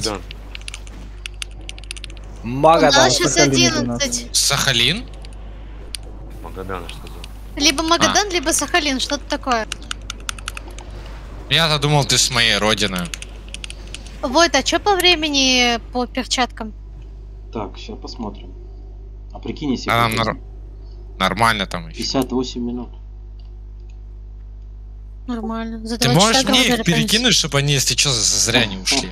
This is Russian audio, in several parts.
Магадан. Магадан. У нас сейчас 11. Сахалин? Магадан, что сказал. Либо Магадан, либо Сахалин, что-то такое. Я-то думал, ты с моей родины. Войт, а что по времени по перчаткам? Так, сейчас посмотрим. А прикинь, если... А нам нормально там еще. 58 минут. Нормально. За Ты 2 можешь часа мне их говорили, перекинуть, чтобы они, если что, зря не ушли?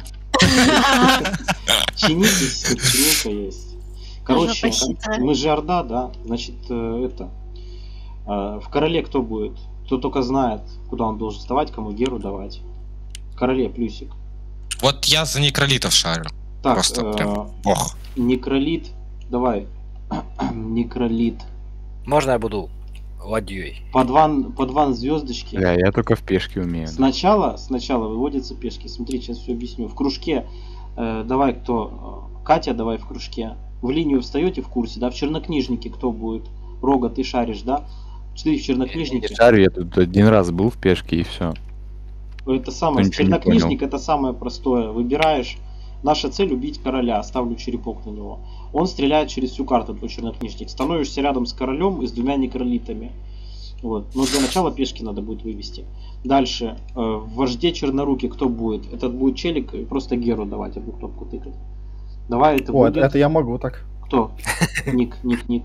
Чинитесь, чинилка есть. Короче, мы же Орда, да? Значит, это... В Короле кто будет? Кто только знает, куда он должен вставать, кому Геру давать. В Короле плюсик. Вот я за некролитов шарю. Так, Просто прям бог. Некролит. Давай. Некролит. Можно я буду ладьей? По два звездочки. Да, я только в пешке умею. Сначала выводятся пешки. Смотри, сейчас все объясню. В кружке, давай кто? Катя, давай в кружке. В линию встаете в курсе, да? В чернокнижнике кто будет? Рога, ты шаришь, да? Ты в чернокнижнике. Я шарю, я тут один раз был в пешке и все. Это самое, чернокнижник это самое простое. Выбираешь. Наша цель убить короля. Ставлю черепок на него. Он стреляет через всю карту, твой чернокнижник. Становишься рядом с королем и с двумя некролитами. Вот. Но для начала пешки надо будет вывести. Дальше. В вожде черноруки кто будет? Этот будет челик, просто Геру давать, одну кнопку тыкать. Давай это вот, будет... это я могу так. Кто? Ник.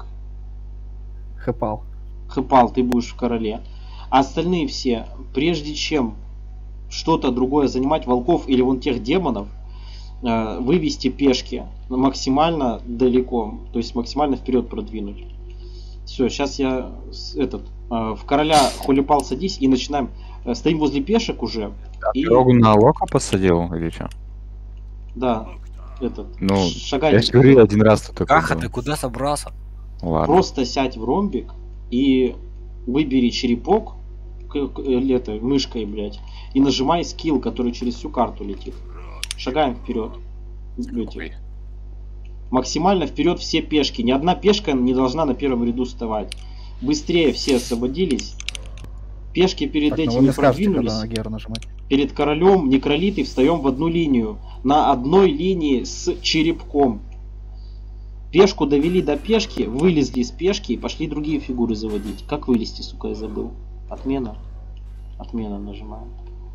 Хэпал. Хэпал, ты будешь в короле. А остальные все, прежде чем что-то другое занимать, волков или вон тех демонов, вывести пешки максимально далеко, то есть максимально вперед продвинуть. Все, сейчас я в короля Холипал садись и начинаем. Стоим возле пешек уже. И... Рогу на лока посадил или что? Да, ну, шагай. Я же говорил один раз тут такой. Каха, ты куда собрался? Ладно. Просто сядь в ромбик и выбери черепок мышкой, блядь, и нажимай скилл, который через всю карту летит. Шагаем вперед. Максимально вперед все пешки. Ни одна пешка не должна на первом ряду вставать. Быстрее все освободились. Пешки перед так, этими продвинулись. Перед королем некролиты встаем в одну линию. На одной линии с черепком. Пешку довели до пешки, вылезли из пешки и пошли другие фигуры заводить. Как вылезти, сука, я забыл. Отмена. Отмена нажимаем.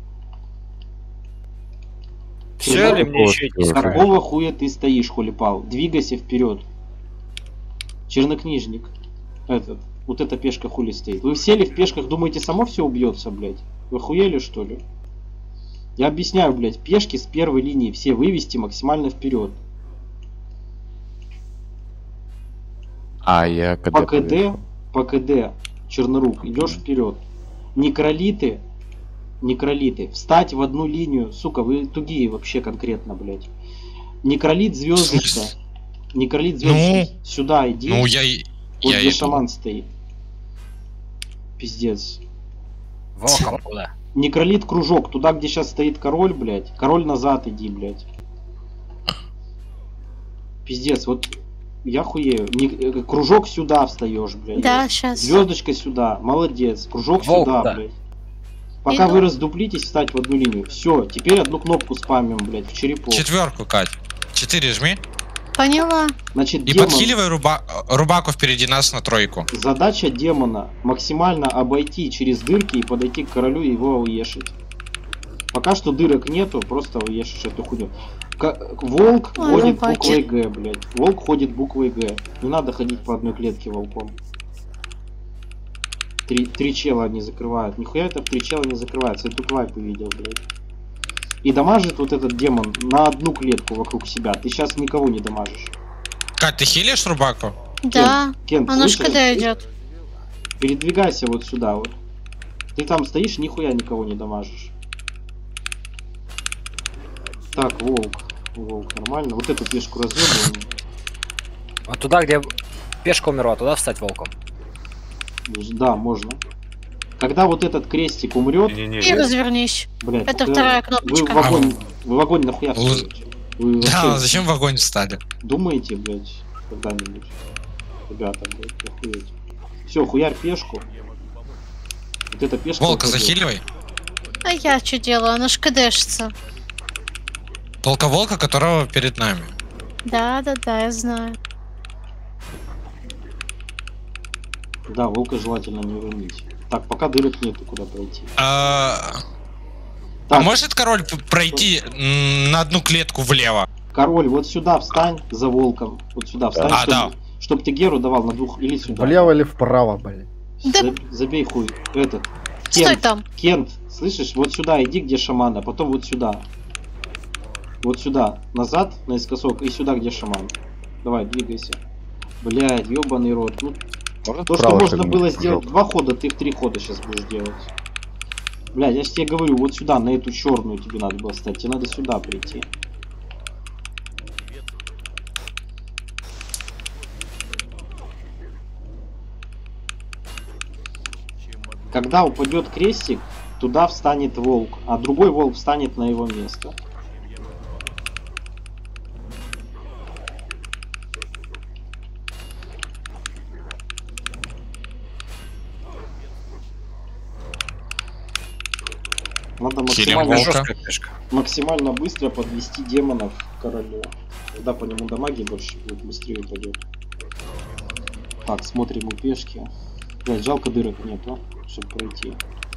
Все ли мне еще не сказать? Какого хуя ты стоишь, Холипал? Двигайся вперед. Чернокнижник. Вот эта пешка хули стоит. Вы сели в пешках, думаете, само все убьется, блядь? Вы хуели, что ли? Я объясняю, блядь, пешки с первой линии все вывести максимально вперед. А я по КД чернорук идешь вперед. Некролиты, встать в одну линию. Сука, вы тугие вообще конкретно, блядь. Некролит звездочка. Некролит звездочка. Сюда иди. Ну, вот где шаман стоит. Пиздец. Волком куда? Некролит кружок. Туда, где сейчас стоит король, блядь. Король назад иди, блядь. Пиздец, вот я хуею. Кружок сюда встаешь, блядь. Да, сейчас. Звездочка сюда. Молодец. Кружок Волк, сюда, да. блядь. Пока вы раздуплитесь, встать в одну линию. Все, теперь одну кнопку спамим, блядь, в черепок. Четверку, Кать. 4 жми. Поняла. Значит, и демон... подхиливай рубаку впереди нас на тройку. Задача демона максимально обойти через дырки и подойти к королю и его уешить. Пока что дырок нету, просто уешишь эту хуйню. Волк ходит буквой Г, блядь. Волк ходит буквой Г. Не надо ходить по одной клетке волком. Три чела не закрывают. Нихуя это в 3 чела не закрывается. Я тут вайп увидел, блядь. И дамажит вот этот демон на одну клетку вокруг себя. Ты сейчас никого не дамажишь. Кать, ты хилишь рубаку? Да. Кен, она ж когда идет? Передвигайся вот сюда вот. Ты там стоишь, нихуя никого не дамажишь. Так, волк, нормально. Вот эту пешку разъебываем. Вот туда, где пешка умерла, туда встать волком. Да, можно. Когда вот этот крестик умрет, и развернись. Блядь, это вторая кнопочка. Вы в огонь нахуя встаете? Да, зачем в огонь встали? Думаете, блядь, когда-нибудь? Ребята, блядь, охуеть. Все, хуярь пешку. Вот эта пешка. Волка захиливай. А я что делаю? Она ж КДшится. Волка, которого перед нами. Да, я знаю. Да, волка желательно не уронить. Так, пока дырок нету, куда пройти. А Так, может король пройти на одну клетку влево? король, вот сюда встань за волком. Вот сюда встань, А, да. чтоб ты Геру давал на двух или сюда. Влево или вправо, блин? Да. Забей хуй. Этот. Стой Кент, там. Кент, слышишь? Вот сюда иди, где шаман, а потом вот сюда. Вот сюда. Назад, наискосок, и сюда, где шаман. Давай, двигайся. Блядь, ебаный рот. Ну, Можно то, что вправо можно шагнуть? было сделать 2 хода, ты в 3 хода сейчас будешь делать. Блядь, я же тебе говорю, вот сюда, на эту черную тебе надо было встать. Тебе надо сюда прийти. Когда упадет крестик, туда встанет волк, а другой волк встанет на его место. Надо Хилим максимально, волка. Жесткая пешка. максимально быстро подвести демонов к королю. Тогда по нему дамаги больше будет, быстрее упадет. Так, смотрим у пешки. Блядь, жалко дырок нету, чтобы пройти.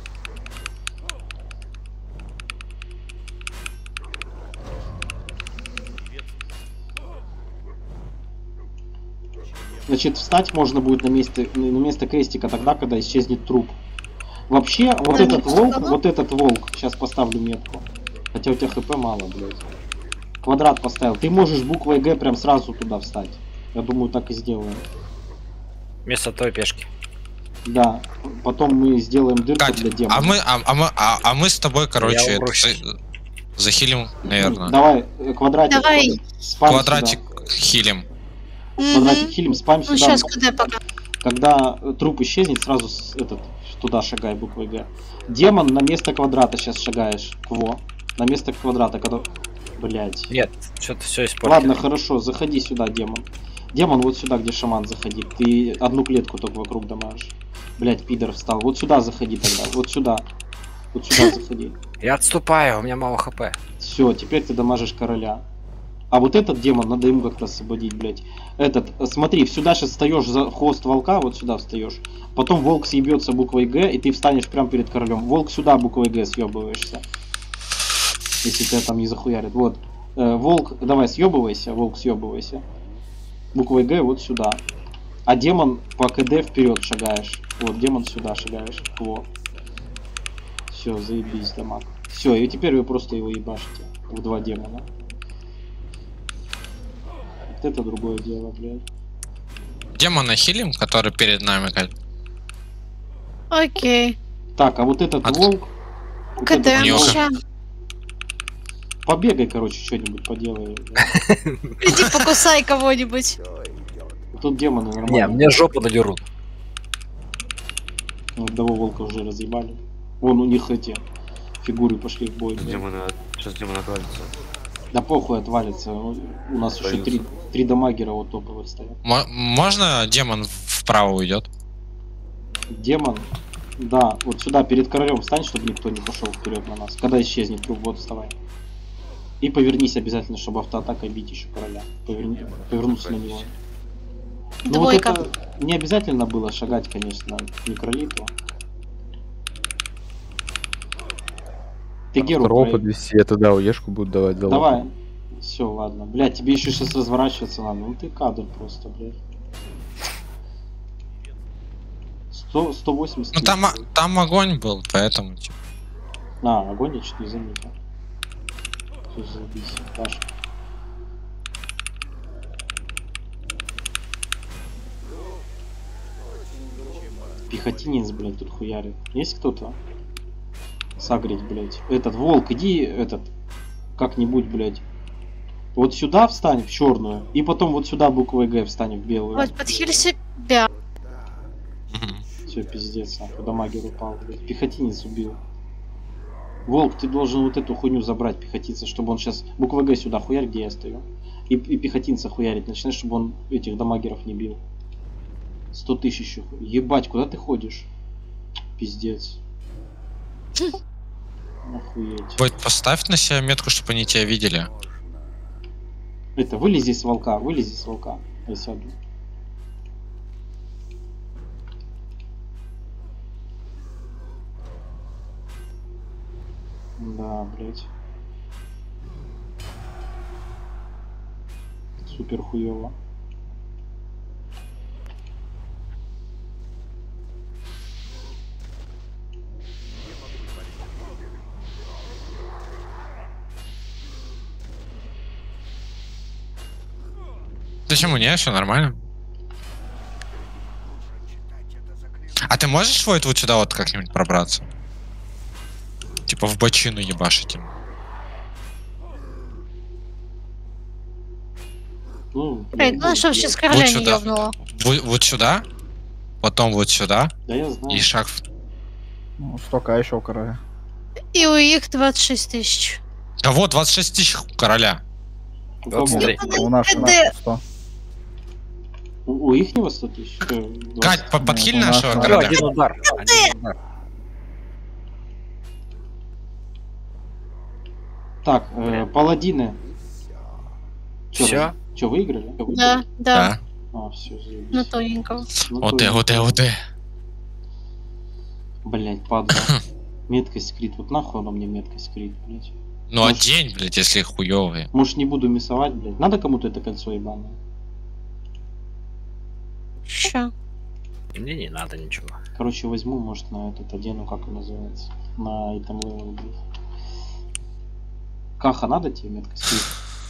Значит, встать можно будет на место крестика тогда, когда исчезнет труп. Вообще, вот этот волк, сейчас поставлю метку. Хотя у тебя хп мало, блядь. Квадрат поставил. Ты можешь буквой Г прям сразу туда встать. Я думаю, так и сделаем. Вместо той пешки. Да. Потом мы сделаем дырку Кать, для демона. а мы с тобой, короче, Я это, уброшу. захилим, наверное. Давай, квадратик. Давай. Спам Квадратик сюда. хилим. Квадратик хилим, спам Ну сюда. сейчас куда пока. Когда труп исчезнет, сразу туда шагай буквой Г. Демон на место квадрата сейчас шагаешь. Во. На место квадрата, когда... Блять. Нет, что-то все испортил. Ладно, хорошо, заходи сюда, демон. Демон вот сюда, где шаман, заходи. Ты одну клетку только вокруг дамажишь. Блять, пидор встал. Вот сюда заходи тогда. Вот сюда. Вот сюда заходи. Я отступаю, у меня мало хп. Все, теперь ты дамажишь короля. А вот этот демон, надо ему как-то освободить, блять. Этот, смотри, сюда сейчас встаешь за хвост волка, вот сюда встаешь. Потом волк съебется буквой Г, и ты встанешь прямо перед королем. Волк сюда буквой Г съебываешься. Если тебя там не захуярит. Вот. Волк, давай съебывайся, волк съебывайся. Буквой Г вот сюда. А демон по КД вперед шагаешь. Вот, демон сюда шагаешь. Во. Все, заебись, дамаг. Все, и теперь вы просто его ебашите. В 2 демона. Вот это другое дело, блядь. Демона хилим, который перед нами, Кать. Окей. Так, а вот этот волк... вот КД, этот Нюха. волк- ща. Побегай, короче, что-нибудь поделай. блядь. Иди покусай кого-нибудь. Тут демоны Не, нормально. мне жопу надерут. Одного волка уже разъебали. Вон у них эти фигуры пошли в бой. блядь. Сейчас демон отвалится. Да похуй отвалится. У нас еще Отвалится. три дамагера вот топовых стоят. Можно демон вправо уйдет? Демон. Да, вот сюда перед королем встань, чтобы никто не пошел вперед на нас. Когда исчезнет труп, вот вставай. И повернись обязательно, чтобы автоатакой бить еще короля. Повернуться на него. Ну вот Двойка. это не обязательно было шагать, конечно, к некролиту. Ты Геру Второго проверь. подвести, я туда уешку буду давать за Давай. Все, ладно. Блядь, тебе еще сейчас разворачиваться надо. Ну ты кадр просто, блядь. 180. Ну там огонь был, поэтому. Типа. А, огонь я чуть не заметил. Всё, заебись. Паша. Пехотинец, блядь, тут хуярит. Есть кто-то? Сагрить, блядь. Этот, волк, иди, этот, как-нибудь, блядь. Вот сюда встань, в черную, и потом вот сюда буквой Г встань в белую. Вот, подхили себя. Мгм. Все, пиздец, нахуй, дамагер упал, блядь. Пехотинец убил. Волк, ты должен вот эту хуйню забрать, пехотинца, чтобы он сейчас буква Г сюда хуярь, где я стою. И пехотинца хуярить начинай, чтобы он этих дамагеров не бил. 100 тысяч еще. Ебать, куда ты ходишь? Пиздец. Охуеть. Будет поставь на себя метку, чтобы они тебя видели. Это, вылези с волка, вылези с волка. Я сяду. Да, блять. Супер хуёво. Почему не? Все нормально. А ты можешь Войт вот сюда вот как-нибудь пробраться? Типа в бочину ебашить им. Ну, Эй, ну что сейчас короля Вот не сюда. ёбнуло. Вот сюда, потом вот сюда да я знаю. и шаг в... Ну, столько, а еще у короля. И у их 26 тысяч. Да вот, 26 тысяч у короля. У кого? 23. А у нас 100. У ихнего 100 тысяч? Кать, подхиль у нас нашего на- короля. Один удар. Один удар. Так, паладины. Всё? Че, выиграли? Да, да, Да. А, все, заебись. на тоненького. Ну, ОД, то- ОД, ОД. Блять, падла. Меткость скрит. Вот нахуй она мне меткость скрит, блять. Ну а день, блядь, если хуёвые. Может, не буду мясовать, блять. Надо кому-то это кольцо ебаное? Ща. Мне не надо ничего. Короче, возьму, может, на этот одену, как он называется. На этом левел будет. Каха, надо тебе меткость скрит?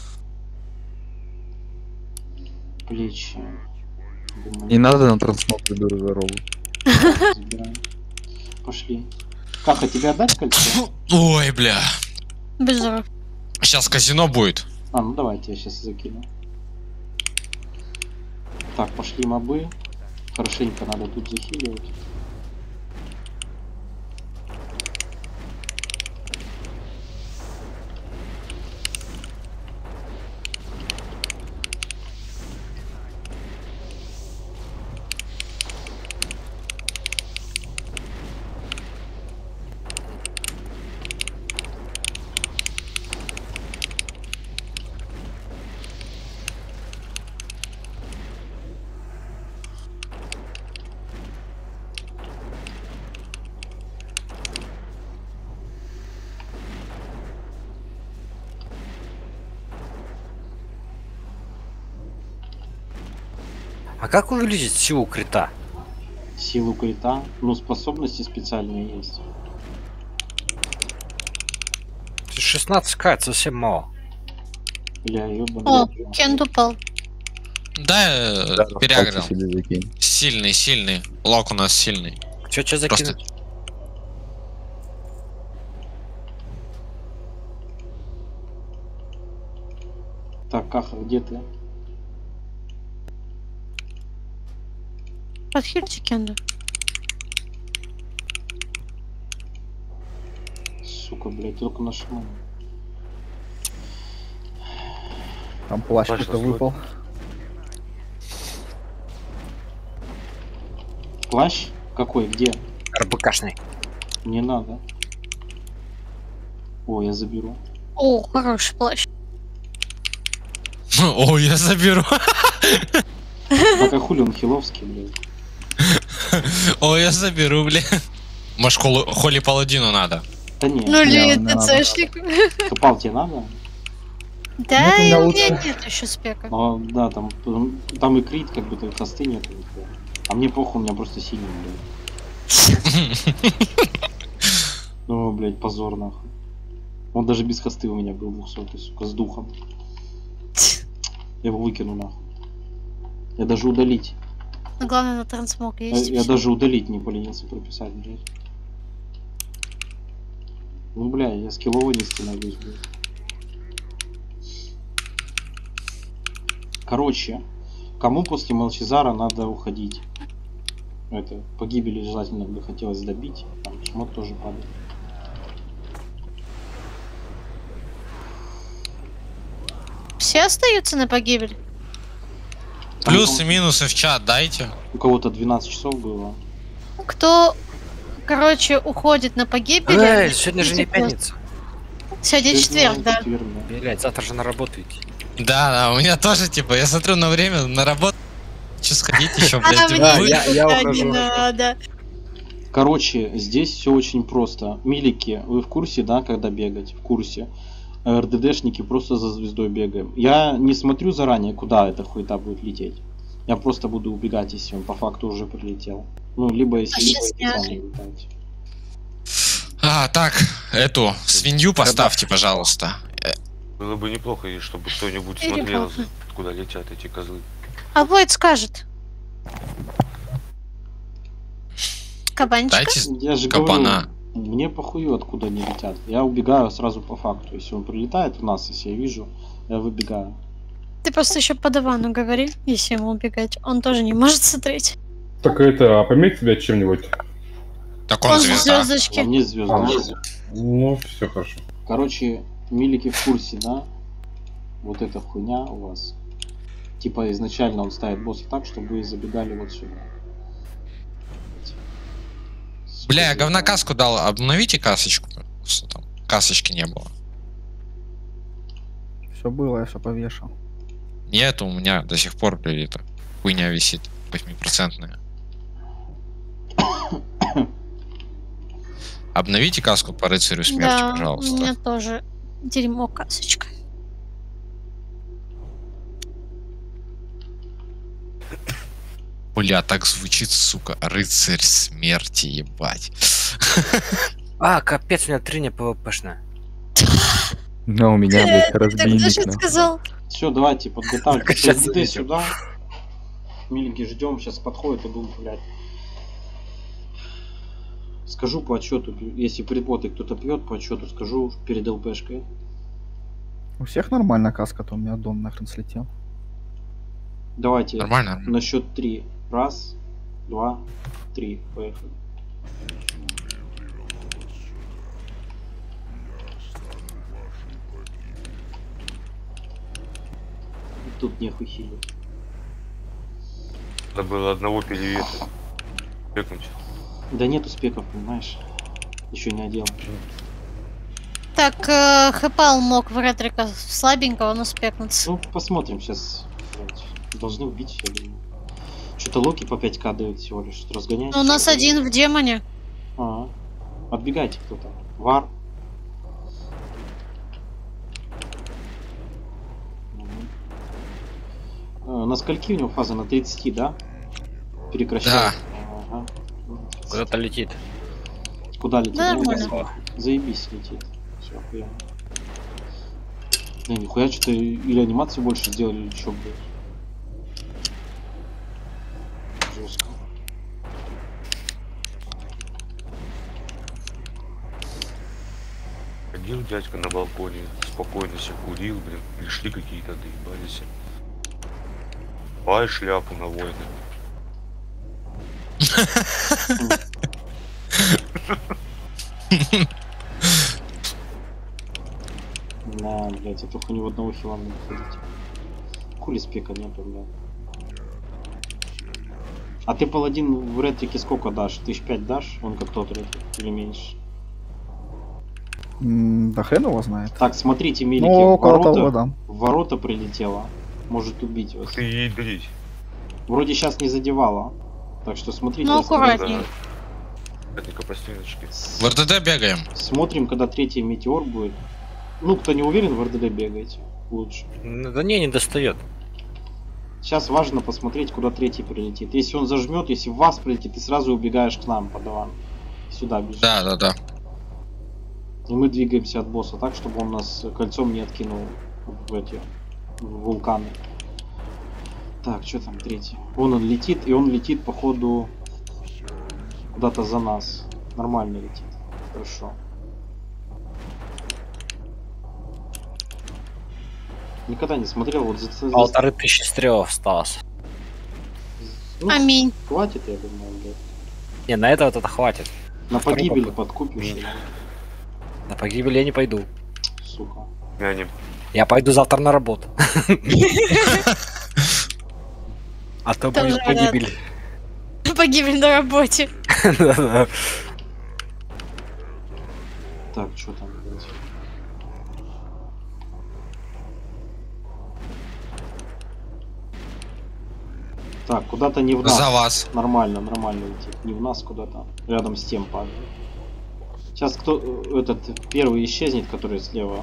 Плечи. Думаю, Не надо на трансмотр дуру здорову. забираем. Пошли. Каха, тебе отдать кольцо? Ой, бля. Без рук. Сейчас казино будет. А, ну давайте я сейчас закину. Так, пошли мобы. Хорошенько надо тут захиливать. А как увеличить силу крита? Силу крита. Ну, способности специальные есть. 16к, это совсем мало. Бля, ёбаный. О, рот. Кент упал. Да, Пальцы переагрел. себе закинь. Сильный, сильный. Лок у нас сильный. Чё Просто закинуть? Так, Каха, где ты? Подхильте Кенду. Сука, блядь, только нажимаю. Там плащ Плащ какой-то слой. выпал. Плащ? Какой? Где? РБКшный. Не надо. О, я заберу. О, хороший плащ. О, я заберу. Так, а хули он хиловский, блядь? О, я заберу, бля. Может, холи паладину надо. Да не, Ну ли не надо. ТЦшник. копал тебе надо? Да, у и меня у лучше. меня нет еще спека. Ну, да, там и крит, как бы, так хосты нет. А мне похуй, у меня просто синий, блядь. Ну, блядь, позор, нахуй. Он даже без хосты у меня был 200, сука, с духом. Я его выкину, нахуй. Я даже удалить. Но главное на трансмог есть. и Я всё. даже удалить не поленился прописать, блядь. Ну, бля, я скиллово не становлюсь, блядь. Короче, кому после Молчезара надо уходить? Это, погибели желательно бы хотелось добить. Там шмот тоже падает. Все остаются на погибель? Там Плюсы, минусы в чат дайте. У кого-то 12 часов было. Кто, короче, уходит на погибель? Эй, сегодня же не идите просто. пятница. Сегодня четверг, да. Четверг, да. Блять, завтра же на работу идти. Да, у меня тоже, типа, я смотрю на время, на работу, хочу сходить еще, А блядь, мне да, вы- я никуда ухожу. не надо. Короче, здесь все очень просто. Милики, вы в курсе, да, когда бегать? В курсе. РДДшники просто за звездой бегаем. Я не смотрю заранее, куда эта хуета будет лететь. Я просто буду убегать, если он по факту уже прилетел. Ну, либо если Сейчас либо я- сами летаете. Так, эту свинью поставьте, пожалуйста. Было бы неплохо, и чтобы кто-нибудь Или смотрел, плохо. куда летят эти козлы. А Войт скажет. Кабанчика? Дайте Я же кабана. говорю, мне похую, откуда они летят. Я убегаю сразу по факту. Если он прилетает в нас, если я вижу, я выбегаю. Ты просто еще по Давану говори, если ему убегать. Он тоже не может смотреть. Так это, а пометь тебя чем-нибудь? Так он Он звезда. А звездочки. мне звезда. Ну, все хорошо. Короче, милики в курсе, да? Вот эта хуйня у вас. Типа изначально он ставит босса так, чтобы вы забегали вот сюда. Бля, я говна каску дал, обновите касочку. Просто там касочки не было. Все было, я все повешал. Нет, у меня до сих пор, блядь, эта хуйня висит 8%. Обновите каску по рыцарю смерти, Да, у пожалуйста. меня тоже дерьмо касочка. Бля, так звучит, сука, рыцарь смерти, ебать. А, капец, у меня 3 не ПВПшная. Но у меня, блядь, Ты кто разбийник. же нахуй. сказал? Все, давайте подготавливайтесь. Щас Иди зайдем. сюда. Миленький, ждем, сейчас подходит и будем гулять. Скажу по отчету, если предботы кто-то пьет, по отчету скажу перед ЛПшкой. У всех нормальная каска, то у меня дом нахрен слетел. Давайте Нормально? на счет 3. Раз, два, три. Поехали. Тут нехуй хилить. Надо было одного перевета. Пекнуть. Да нет успехов, понимаешь? Еще не одел. Так, Хэпал мог в ретрика слабенького, но спекнуться. Ну, посмотрим сейчас. Должны убить, я думаю. Что-то Локи по 5к дают всего лишь. Разгоняйся. Но у нас один в демоне. Ага. Отбегайте кто-то. Вар. На скольки у него фаза? На 30, да? Прекращает. Ага. Куда-то летит. Куда летит? Да, Ну, нормально. заебись летит. Все, охуенно. Не, нихуя, что-то или анимацию больше сделали, или что, блядь. Жестко. Ходил дядька на балконе, спокойно себе курил, блин. Пришли какие-то, доебались. Пай шляпу на войны. На, блядь, я только ни в одного хила не выходить. Хули спека нету, блядь. А ты паладин в ретрике сколько дашь? 1005 дашь? Он как тот ретрик или меньше? Да хрен его знает. Так, смотрите, милики, Ну, в около того, ворота, да. в ворота прилетела. Может убить вас. Ты ей дрить. Вроде сейчас не задевала. Так что смотрите. Ну, осторожно. аккуратнее. Только по стеночке. В РДД бегаем. Смотрим, когда третий метеор будет. Ну, кто не уверен, в РДД бегайте. Лучше. Да не достает. Сейчас важно посмотреть, куда третий прилетит. Если он зажмет, если в вас прилетит, ты сразу убегаешь к нам, подаван. Сюда бежишь. Да. И мы двигаемся от босса так, чтобы он нас кольцом не откинул в эти в вулканы. Так, что там третий? Он летит, и он летит, походу, куда-то за нас. Нормально летит. Хорошо. Никогда не смотрел, вот за 1500 стрелов осталось. ну, Аминь. хватит, я думаю, блядь. Не, на это вот это хватит. На Второй погибель попыт. подкупишь, На погибель я не пойду. сука. Мянем. Я пойду завтра на работу. А то Тоже будет погибель. Погибель на работе. Да-да. Так, что там, блядь? Так, куда-то не в нас. За вас. Нормально, нормально летит. Не в нас куда-то. Рядом с тем падает. Сейчас кто этот первый исчезнет, который слева.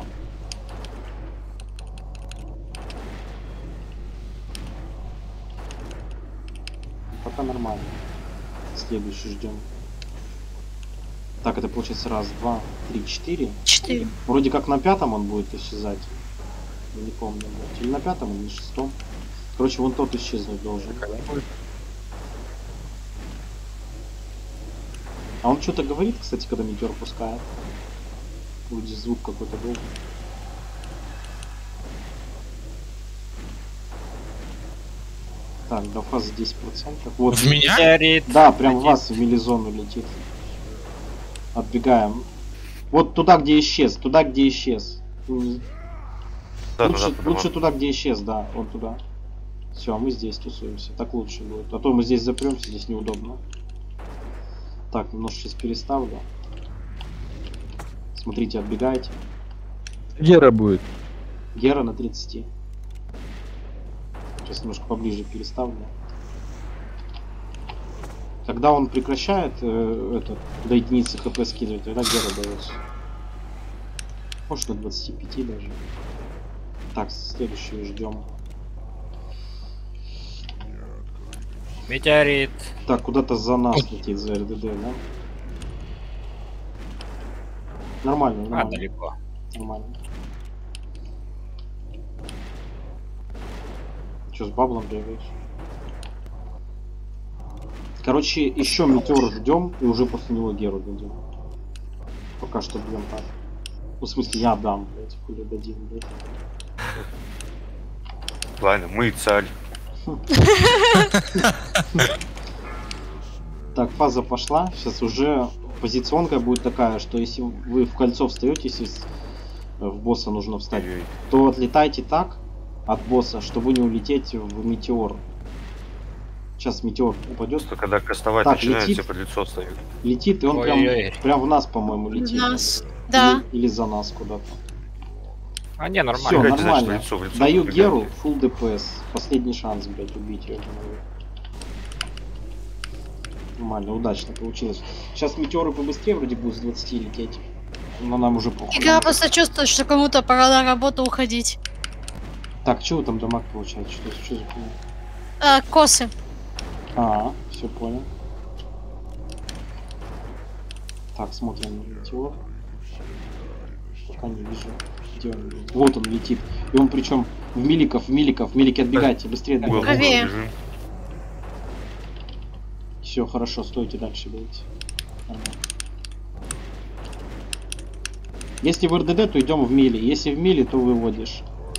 Пока нормально. Следующий ждем. Так, это получается раз, два, три, четыре. 4. Вроде как на пятом он будет исчезать. Я не помню. Блядь. Или на пятом, или на шестом. Короче, вон тот исчезнуть должен. А он что-то говорит, кстати, когда метеор пускает. Вроде звук какой-то был. Так, до фазы 10%. Вот. В меня? Метеорит. Да, прям в вас в милизону летит. Отбегаем. Вот туда, где исчез. Туда, где исчез. Да, Лучше туда, где исчез, да. Вон туда. Все, мы здесь тусуемся. Так лучше будет. А то мы здесь запремся, здесь неудобно. Так, немножко сейчас переставлю. Смотрите, отбегайте. Гера будет. Гера на 30. Сейчас немножко поближе переставлю. Когда он прекращает до единицы хп скидывать, тогда Гера дается. Может до 25 даже. Так, следующую ждем. Метеорит. Так, куда-то за нас летит, за РДД, да? Нормально, А, нормально. далеко. Нормально. Че, с баблом бегаешь? Короче, еще метеор ждем и уже после него Геру дадим. Пока что бьем так. Ну, в смысле, я дам, блять, хули дадим, блять. Ладно, мы царь. Так, фаза пошла. Сейчас уже позиционка будет такая, что если вы в кольцо встаете, если в босса нужно встать, Ой-ой. то отлетайте так от босса, чтобы не улететь в метеор. Сейчас метеор упадет. Просто когда кастовать Так, начинает, летит. все под лицо встают. Летит, и он Ой-ой. прям в нас, по-моему, летит. Нас. Да. Или за нас куда-то. А не, Все, нормально. Бегайте, значит, нормально. в лицо Даю бегайте. Геру full ДПС. Последний шанс, блять, убить ее. Нормально, удачно получилось. Сейчас метеоры побыстрее вроде будут с 20 лететь. Но нам уже похуй. Игра просто чувствует, что кому-то пора на работу уходить. Так, что вы там дамаг получаете? Что за хуйня? Косы. Все понял. Так, смотрим на метеор. Пока не вижу. Где он? Вот он летит. И он причем в миликов. Милики отбегайте, быстрее Угол, отбегайте. Правее. угол бежим. Все, хорошо, стойте, дальше бейте. Нормально. Если в РДД, то идем в мили. Если в мили, то выводишь.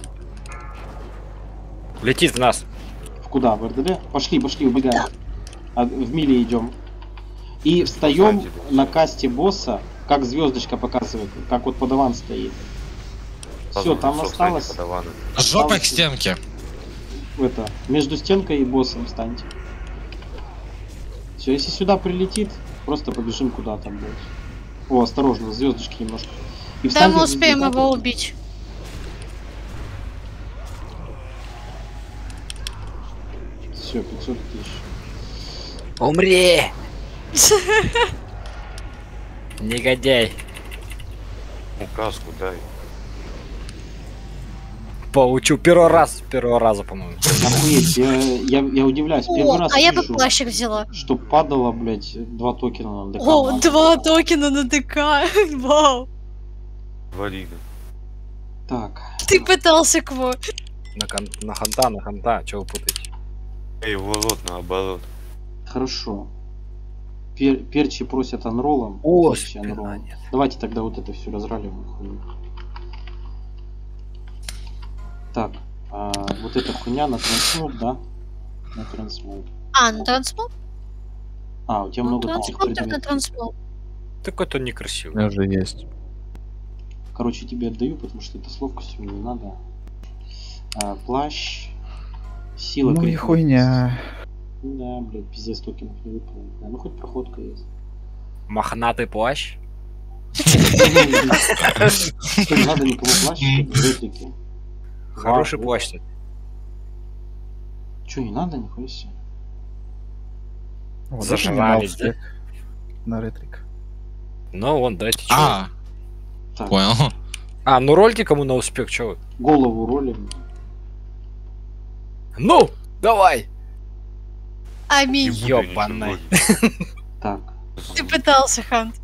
Летит в нас. В куда? В РДД? Пошли, убегаем. В мили идем. И встаем на касте босса, как звездочка показывает, как вот подаван стоит. Все, там осталось Жопой к стенке. это, между стенкой и боссом встаньте. Все, если сюда прилетит, просто побежим куда-то будет. О, осторожно, звездочки немножко. И Да, встаньте мы в успеем звездочку. его убить. Все, 500 тысяч. Умри! Негодяй. Указку дай. Получу первый раза, по-моему. Охуеть, я удивляюсь. Первый раз А я бы вижу, плащик взяла. что падало, блять, 2 токена на ДК. О, 2 токена на ДК. Вау. Варига. Так, Ты пытался кво. На ханта, чего вы путаете? Эй, ворот наоборот. хорошо. Перчи просят анролом. О, Перчи анролом. нет. Давайте тогда вот это все разраливаем. хуйню. Так, вот эта хуйня на трансмут, да? На трансмут. На трансмут? У тебя много таких Трансмут, так на предметов. трансмут. Такой-то У некрасивый. меня же есть. Короче, тебе отдаю, потому что это с ловкостью мне не надо. Плащ. Сила. Ну и крепкая. хуйня. Да, блядь, пиздец, токенов не выпало. Да, ну хоть проходка есть. Мохнатый плащ. Что, не надо никому плащ, Хороший Вау. плащ. Че, не надо, нихуя себе. Вот это Зажрались, мне на успех. На ретрик. Ну, вон, дайте чё. Так, Понял. Ну рольте кому на успех, чё вы? голову ролим. Ну, давай! Аминь. Не буду я ничего Ёбаный. вроде. Так. Ты пытался, Хант.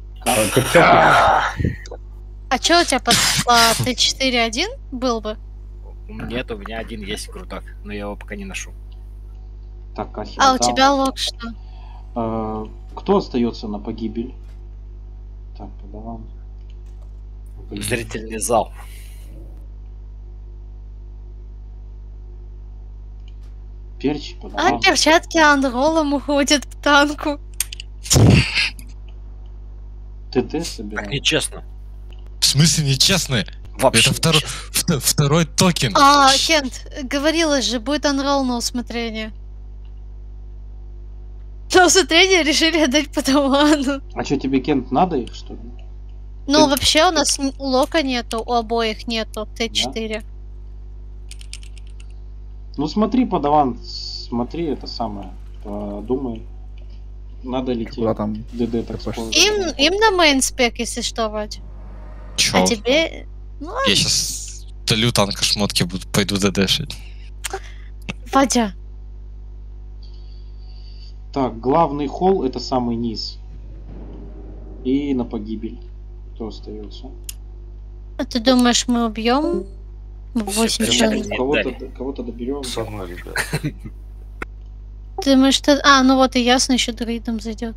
А чё у тебя по 3-4-1 был бы? Нет, у меня один есть крутак, но я его пока не ношу. Так, Ахи. А у тебя лог что? Кто остается на погибель? Так, подаван. Зрительный зал. Перчи, А подаван. перчатки андролом уходят к танку. ТТ Так собираем. нечестно. В смысле нечестно? Вообще Это второй токен. Кент, говорилось же, будет анрол на усмотрение. На усмотрение решили отдать подавану. А что, тебе Кент надо их, что ли? Ну, Ты- вообще у нас у Лока нету, у обоих нету Т4. Ну смотри, подаван, смотри это самое. Подумай. Надо ли Куда тебе там? ДД так Ты пошел. использовать? Им на мейнспек, если что, Вадь. Чё? А тебе... Ну, Я сейчас долю танка шмотки, пойду ДДшить. Вадя. Так, главный холл это самый низ. И на погибель. Кто остается? А ты думаешь, мы убьем 8 Всё, человек? Не Кого-то доберем. Сама, ребят. Ты думаешь, что... Ну вот и ясно, еще друидом зайдет.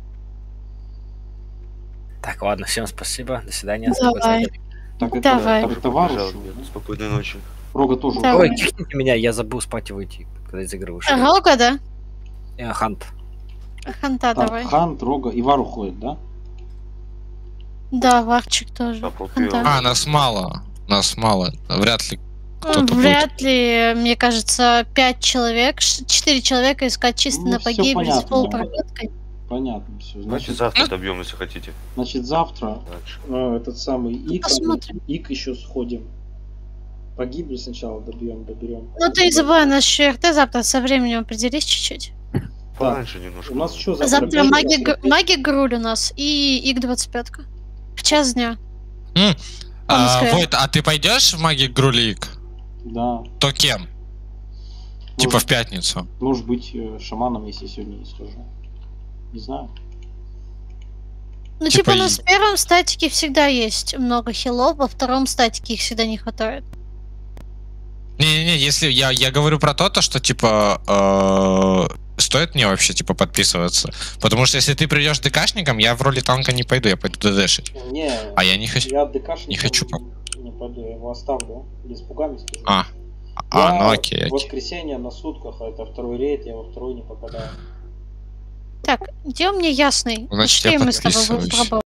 Так, ладно, всем спасибо, до свидания. Давай. Так, это, Давай. так, это Варуш. Побежал, ребят. Спокойной ночи. Рога тоже. Давай. Ой, кикните меня, я забыл спать и выйти, когда из игры вышел. Рога, да? Хант. Ханта Так, давай. Хант, Рога и Вару ходит, да? Да, Варчик тоже. Да, попил. Ханта. Нас мало. Нас мало. Вряд ли кто-то Вряд ли, мне кажется, 5 человек, 4 человека искать чисто Ну, на всё погибель с понятно. полупроводкой. Понятно, все. Значит, завтра добьем, если хотите. Значит, завтра Дальше. этот самый Ик, Посмотрим. Ик еще сходим. Погибель сначала добьем. Ну ты не забывай, наш РТ завтра со временем определись чуть-чуть. Пораньше немножко. У нас что Завтра пятница? маги Груль у нас и ИК-25. В час дня. По Москве. Войт, а ты пойдешь в магик Грулик? Да. То кем? Типа в пятницу. Может быть шаманом, если сегодня есть тоже. Не знаю. Ну Типа типа у нас и- в первом статике всегда есть много хилов, во втором статике их всегда не хватает. Не-не-не, если я говорю про то, что типа стоит мне вообще типа подписываться. Потому что если ты придешь ДКшником, я в роли танка не пойду, я пойду ДДшить. Не, А я не хочу. я ДКшником не хочу не пойду, я его оставлю. Без пугами скажу. Ну окей. В воскресенье на сутках, а это второй рейд, я во второй не попадаю. Так, где у меня ясный? Значит, Пошли я мы с тобой подписываюсь. попробуем.